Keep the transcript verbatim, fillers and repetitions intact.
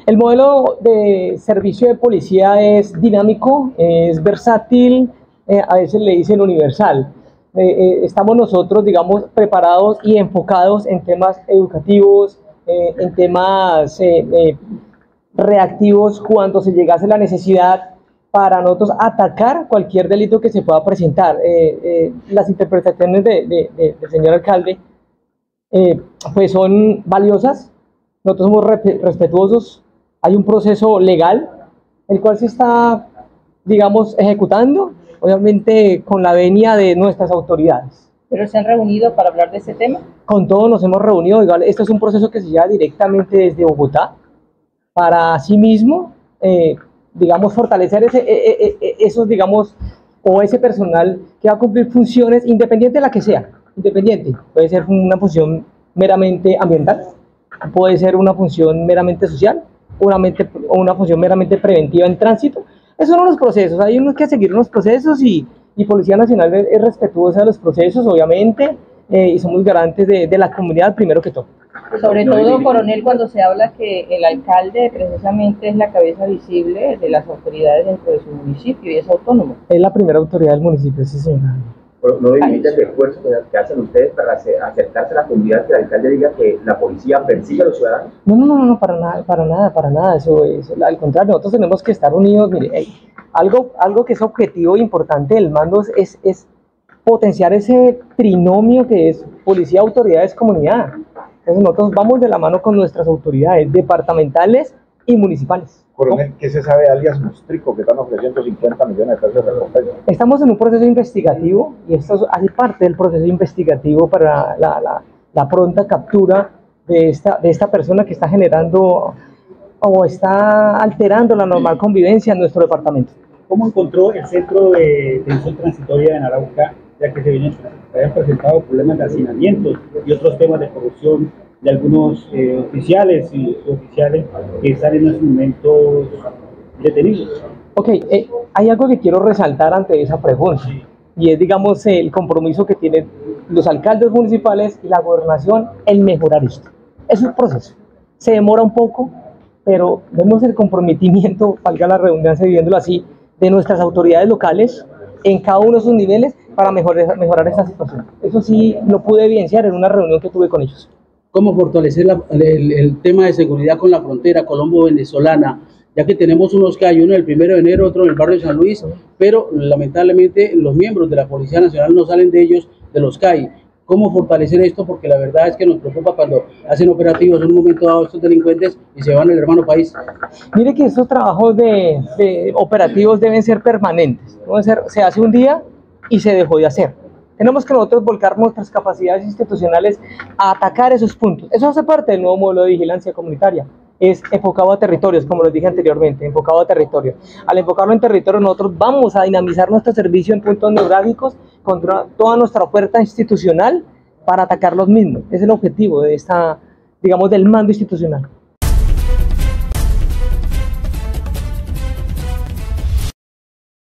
El modelo de servicio de policía es dinámico, es versátil, eh, a veces le dicen universal. Eh, eh, estamos nosotros, digamos, preparados y enfocados en temas educativos, eh, en temas eh, eh, reactivos cuando se llegase la necesidad para nosotros atacar cualquier delito que se pueda presentar. Eh, eh, las interpretaciones de, de, de, del señor alcalde eh, pues son valiosas, nosotros somos respetuosos, hay un proceso legal, el cual se está, digamos, ejecutando, obviamente con la venia de nuestras autoridades. ¿Pero se han reunido para hablar de ese tema? Con todos nos hemos reunido, igual, esto es un proceso que se lleva directamente desde Bogotá, para asimismo, eh, digamos, fortalecer ese, eh, eh, esos, digamos, o ese personal que va a cumplir funciones, independiente de la que sea, independiente, puede ser una función meramente ambiental, puede ser una función meramente social, una, mente, o una función meramente preventiva en tránsito. Esos son los procesos, hay unos que seguir unos procesos y, y Policía Nacional es, es respetuosa de los procesos, obviamente, eh, y somos garantes de, de la comunidad primero que todo. Sobre todo, coronel, cuando se habla que el alcalde precisamente es la cabeza visible de las autoridades dentro de su municipio y es autónomo. Es la primera autoridad del municipio, sí señora. Pero no limita el esfuerzo que hacen ustedes para acercarse a la comunidad, que el alcalde diga que la policía persigue a los ciudadanos. No, no, no, no, para nada, para nada, para nada, eso es, al contrario, nosotros tenemos que estar unidos. Mire, hey, algo, algo que es objetivo e importante del mando es, es potenciar ese trinomio que es policía, autoridades, comunidad. Entonces nosotros vamos de la mano con nuestras autoridades departamentales y municipales. Coronel, ¿qué se sabe de alias Mostrico, que están ofreciendo cincuenta millones de pesos de recompensa? Estamos en un proceso investigativo y esto hace parte del proceso investigativo para la, la, la pronta captura de esta, de esta persona que está generando o está alterando la normal convivencia en nuestro departamento. ¿Cómo encontró el centro de detención transitoria en Arauca, ya que se vienen, se habían presentado problemas de hacinamientos y otros temas de corrupción de algunos eh, oficiales y oficiales que están en estos momentos detenidos? Ok, eh, hay algo que quiero resaltar ante esa pregunta, y es, digamos, el compromiso que tienen los alcaldes municipales y la gobernación en mejorar esto. Es un proceso, se demora un poco, pero vemos el comprometimiento, valga la redundancia viviéndolo así, de nuestras autoridades locales en cada uno de sus niveles para mejorar, mejorar esta situación. Eso sí lo pude evidenciar en una reunión que tuve con ellos. ¿Cómo fortalecer la, el, el tema de seguridad con la frontera colombo-venezolana? Ya que tenemos unos que hay uno el primero de enero, otro en el barrio de San Luis, pero lamentablemente los miembros de la Policía Nacional no salen de ellos, de los C A I. ¿Cómo fortalecer esto? Porque la verdad es que nos preocupa cuando hacen operativos en un momento dado estos delincuentes y se van al hermano país. Mire que estos trabajos de, de operativos deben ser permanentes. Deben ser, se hace un día y se dejó de hacer. Tenemos que nosotros volcar nuestras capacidades institucionales a atacar esos puntos. Eso hace parte del nuevo modelo de vigilancia comunitaria. Es enfocado a territorios, como les dije anteriormente, enfocado a territorio. Al enfocarlo en territorio, nosotros vamos a dinamizar nuestro servicio en puntos neurálgicos contra toda nuestra oferta institucional para atacar los mismos. Ese es el objetivo de esta, digamos, del mando institucional.